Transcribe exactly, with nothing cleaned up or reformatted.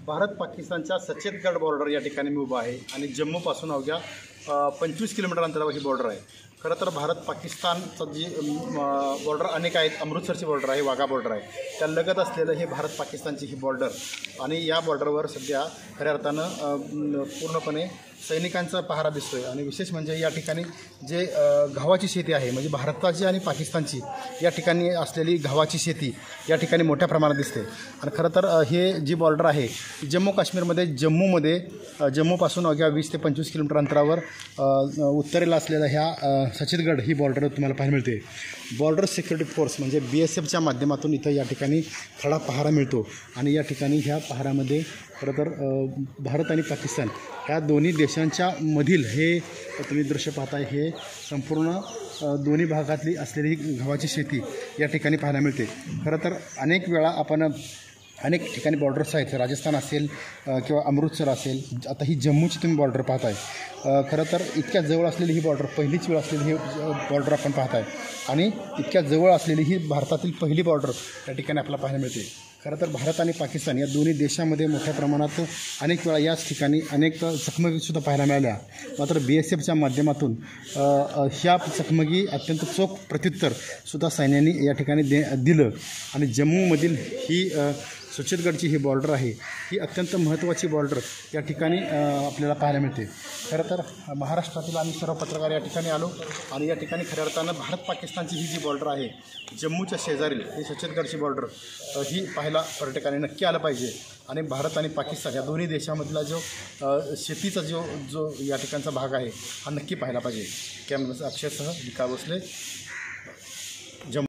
भारत पाकिस्तानच्या सचेतगड बॉर्डर या ठिकाणी मी उभा आहे आणि जम्मूपासून अवघ्या पंचवीस किलोमीटर अंतरावर ही बॉर्डर आहे। खरं तर भारत पाकिस्तानचं जी बॉर्डर अनेक आहेत, अमृतसरची बॉर्डर आहे, वाघा बॉर्डर आहे, त्या लगत असलेलं हे भारत पाकिस्तानची ही बॉर्डर आणि या बॉर्डरवर सध्या खऱ्या अर्थानं पूर्णपणे सैनिकांचा पहारा दिसतोय आणि विशेष म्हणजे या ठिकाणी जे गव्हाची शेती आहे, म्हणजे भारताची आणि पाकिस्तानची या ठिकाणी असलेली गव्हाची शेती या ठिकाणी मोठ्या प्रमाणात दिसते। आणि खरं तर हे जी बॉर्डर आहे जम्मू काश्मीरमध्ये जम्मूमध्ये जम्मूपासून अवघ्या वीस ते पंचवीस किलोमीटर अंतरावर उत्तरेला असलेला ह्या सचेतगड ही बॉर्डर तुम्हाला पाहायला मिळते। बॉर्डर सिक्युरिटी फोर्स म्हणजे बी एस एफच्या माध्यमातून इथं या ठिकाणी खडा पहारा मिळतो आणि या ठिकाणी ह्या पहारामध्ये खरं तर भारत आणि पाकिस्तान ह्या दोन्ही देशांच्या मधील हे तुम्ही दृश्य पाहताय, हे संपूर्ण दोन्ही भागातली असलेली गव्हाची शेती या ठिकाणी पाहायला मिळते। खरं तर अनेक वेळा आपण अनेक ठिकाणी बॉर्डर्स आहेत, राजस्थान असेल किंवा अमृतसर असेल, आता ही जम्मूची तुम्ही बॉर्डर पाहताय। खरं तर इतक्या जवळ असलेली ही बॉर्डर पहिलीच वेळ असलेली ही बॉर्डर आपण पाहताय आणि इतक्या जवळ असलेली ही भारतातील पहिली बॉर्डर या ठिकाणी आपल्याला पाहायला मिळते। खरं तर भारत आणि पाकिस्तान या दोन्ही देशामध्ये मोठ्या प्रमाणात अनेक वेळा याच ठिकाणी अनेक चकमकीसुद्धा पाहायला मिळाल्या, मात्र बी एस एफच्या माध्यमातून ह्या चकमकी अत्यंत चोख प्रत्युत्तरसुद्धा सैन्यांनी या ठिकाणी दे दिलं आणि जम्मूमधील ही सचेतगडची ही बॉर्डर आहे, ही अत्यंत महत्त्वाची बॉर्डर या ठिकाणी आपल्याला पाहायला मिळते। खरं तर महाराष्ट्रातील आम्ही सर्व पत्रकार या ठिकाणी आलो आणि या ठिकाणी खऱ्या अर्थानं भारत पाकिस्तानची ही जी बॉर्डर आहे जम्मूच्या शेजारील ही सचेतगडची बॉर्डर ही पाहायला पर्यटकांनी नक्की आलं पाहिजे आणि भारत आणि पाकिस्तान या दोन्ही देशामधला जो शेतीचा जो जो या ठिकाणचा भाग आहे हा नक्की पाहायला पाहिजे। कॅमेरामॅन अक्षयसह विका भोसले,